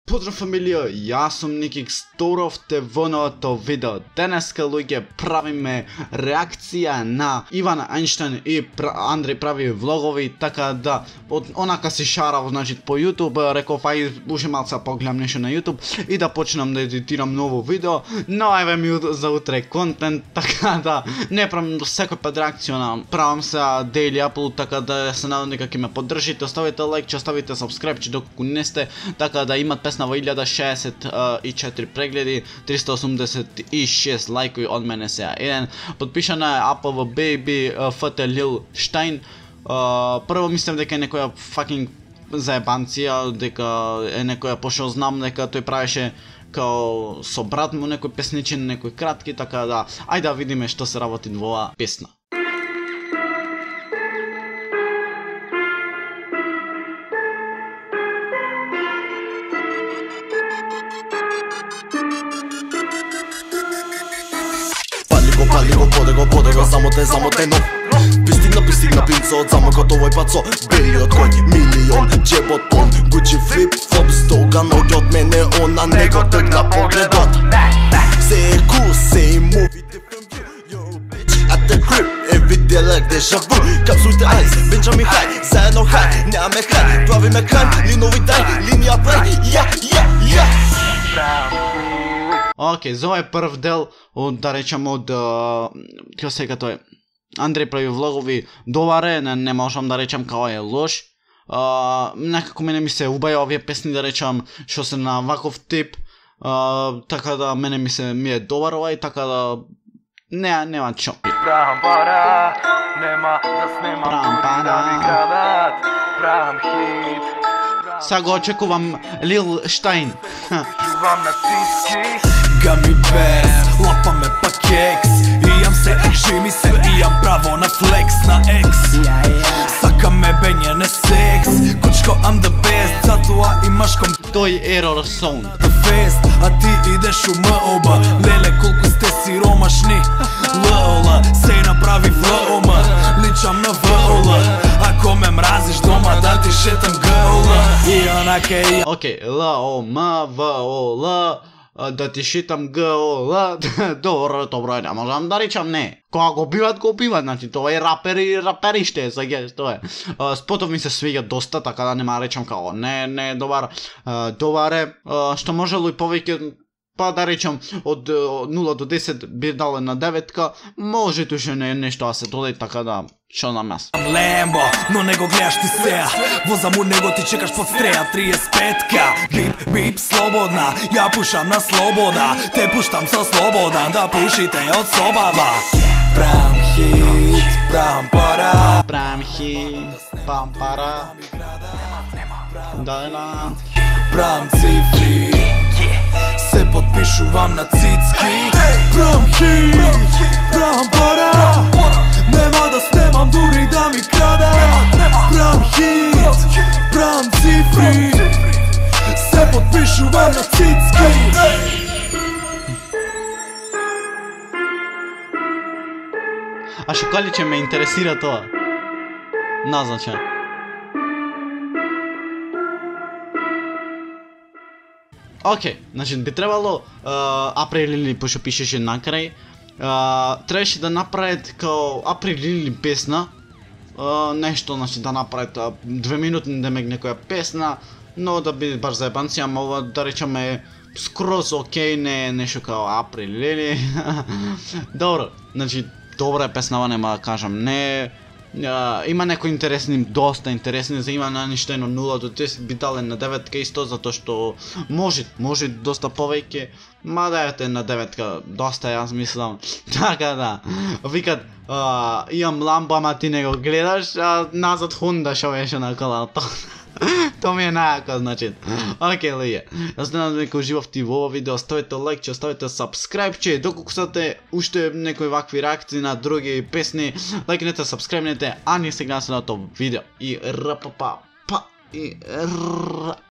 Pozdrav familijo, jaz sem Nikix, dobrovte v novo video. Deneska ljuge pravime reakcija na Ivan Einstein i Andrej pravi vlogovi, така da onaka si šarao znači po YouTube, rekao faj už malca pogledam nešto na YouTube i da počnem da editiram novo video, no evo mi za utre content, така da ne pravim всеки път реакция, правим се daily upload, така да се надам дека ќе ме поддржите, оставите лайк, оставите subscribe, че докато не сте, така да имат песна во 1064 прегледи, 386 лайкови од мене сега. Еден подпишана е Apple Baby FT Lil Stein. Прво мислам дека е некоја fucking заебанција, дека е некоја, пошто знам дека тој правеше као со брат му некој песничен, некој кратки, така да ајде да видиме што се работи во оваа песна. Пали го, поде го, замотено. Пристигна принца од замокот овој пат со белиот кој милион джеботон. Гучи флип флоп стога, ноги од мене, она не го тргна погледот. Се е cool, се и movie different view. Yo bitch at the crib, every day like deja vu. Капсулите айс, Benjamin High, заедно хай, нямаме хай, правиме крај, линови дай, линија плей, я. Окей, за овој прв дел од, да речем, од ќе сега тој Андреј прави влогови, добар е, не можам да речам као е лош. Некако мене ми се убаја овие песни, да речам, што се на ваков тип, така да мене ми е добар овај, така да нема чо. Правам пара, нема да снимам дури да ми крадат. Правам хит. Сега го очекувам Lil Stein. Чувам на циски. Gummy bears, лапаме па кекс. Имам се, жими се, имам право на флекс, на екс. Сакаме бење, не секс. Кучко, I'm the best, затоа имаш ком... Тој Error Zone. Фест, а ти идеш у МОБ. Леле, колку сте сиромашни. ЛОЛ, се направи ВОМ. Личам на ВОЛ. Ако ме мразиш дома, да ти шетам ГОЛ. И онака и... Окей, LOMVOL. Да ти шитам ГОЛ. Добро, не можам да речам не. Кога го биват, значи тоа е рапериште, сега тоа е. Спотов ми се свиѓа доста, така да нема речам као не е добар. Добар е, што можело и повеќе, па да речам од 0 до 10 би дал на 9-ка, може туше нешто да се додаде, така да што на нас. Lembo, но не го гледаш ти сеа. Воза му него ти чекаш под стреја 35-ка. Бип, слободна, ја пушам на слобода. Те пуштам со слобода, да пушите од собава. Правам хит, правам пара. Правам хит, пам пара. Да. Правам цифри, се подпишувам на цицки. Правам хит, правам пара. Нема да снимам дури да ми крадат. Правам хит, правам цифри, се подпишувам на цицки. А што ли че ме интересира тоа? Назначен. Окей, значи би требало Април или пошто пишеше накрај, требаше да направат као Април или песна, нешто, значи да направат 2 минутни демек некоја песна, но да биде баш заебанција, ама да речеме скроз окей, не е нешто као Април или. Добро, значи добра е песнава, нема да кажам не. Има некои интересни, доста интересни, за има на нешто едно 0 до 10 би дале на 9-ка исто, затоа што може доста повеќе, ма дајате на 9-ка, доста јас мислам, така да, викат, имам ламба, ама ти не го гледаш, а назад Honda шо беше на колото. То ми е најако, значи. Окей, луѓе. Да се надам дека уживавте во ова видео, оставете лайк, оставете subscribe, доколку сте уште некои вакви реакции на други песни, лайкнете, subscribe-нете, а ние сега на следното видео. И рапапа, па, и